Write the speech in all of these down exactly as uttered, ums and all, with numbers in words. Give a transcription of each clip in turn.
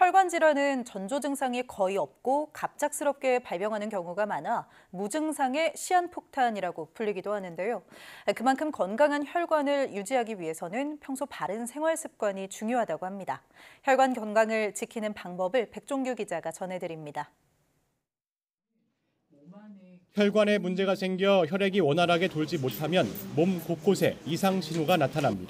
혈관 질환은 전조 증상이 거의 없고 갑작스럽게 발병하는 경우가 많아 무증상의 시한폭탄이라고 불리기도 하는데요. 그만큼 건강한 혈관을 유지하기 위해서는 평소 바른 생활 습관이 중요하다고 합니다. 혈관 건강을 지키는 방법을 백종규 기자가 전해드립니다. 혈관에 문제가 생겨 혈액이 원활하게 돌지 못하면 몸 곳곳에 이상 징후가 나타납니다.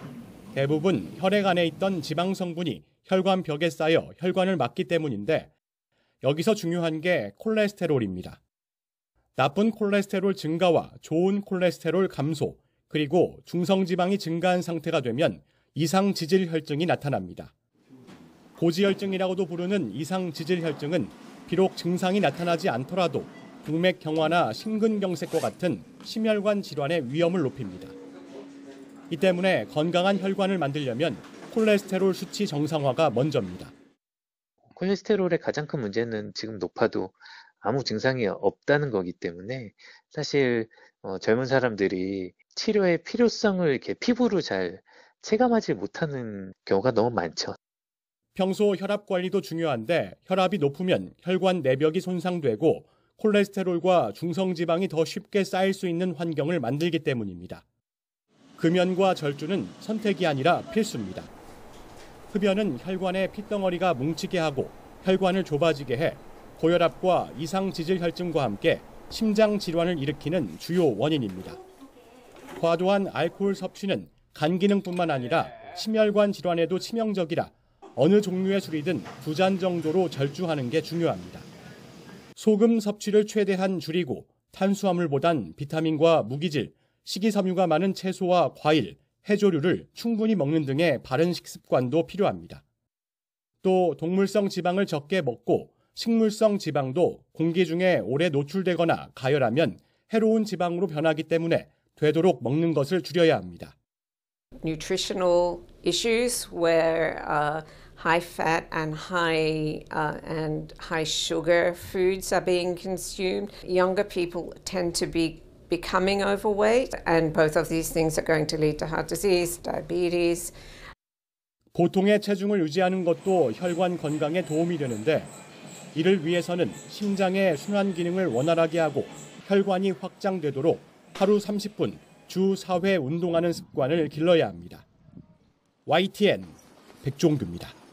대부분 혈액 안에 있던 지방 성분이 혈관 벽에 쌓여 혈관을 막기 때문인데 여기서 중요한 게 콜레스테롤입니다. 나쁜 콜레스테롤 증가와 좋은 콜레스테롤 감소, 그리고 중성지방이 증가한 상태가 되면 이상 지질 혈증이 나타납니다. 고지혈증이라고도 부르는 이상 지질 혈증은 비록 증상이 나타나지 않더라도 동맥경화나 심근경색과 같은 심혈관 질환의 위험을 높입니다. 이 때문에 건강한 혈관을 만들려면 콜레스테롤 수치 정상화가 먼저입니다. 콜레스테롤의 가장 큰 문제는 지금 높아도 아무 증상이 없다는 거기 때문에 사실 어, 젊은 사람들이 치료의 필요성을 이렇게 피부로 잘 체감하지 못하는 경우가 너무 많죠. 평소 혈압 관리도 중요한데 혈압이 높으면 혈관 내벽이 손상되고 콜레스테롤과 중성지방이 더 쉽게 쌓일 수 있는 환경을 만들기 때문입니다. 금연과 절주는 선택이 아니라 필수입니다. 흡연은 혈관에 핏덩어리가 뭉치게 하고 혈관을 좁아지게 해 고혈압과 이상 지질 혈증과 함께 심장 질환을 일으키는 주요 원인입니다. 과도한 알코올 섭취는 간 기능뿐만 아니라 심혈관 질환에도 치명적이라 어느 종류의 술이든 두 잔 정도로 절주하는 게 중요합니다. 소금 섭취를 최대한 줄이고 탄수화물보단 비타민과 무기질, 식이섬유가 많은 채소와 과일, 해조류를 충분히 먹는 등의 바른 식습관도 필요합니다. 또 동물성 지방을 적게 먹고 식물성 지방도 공기 중에 오래 노출되거나 가열하면 해로운 지방으로 변하기 때문에 되도록 먹는 것을 줄여야 합니다. Nutritional issues where uh, high fat and high uh, and high sugar foods are being consumed. Younger people tend to be becoming overweight, and both of these things are going to lead to heart disease, diabetes. 보통의 체중을 유지하는 것도 혈관 건강에 도움이 되는데 이를 위해서는 심장의 순환 기능을 원활하게 하고 혈관이 확장되도록 하루 삼십 분, 주 사 회 운동하는 습관을 길러야 합니다. 와이티엔 백종규입니다.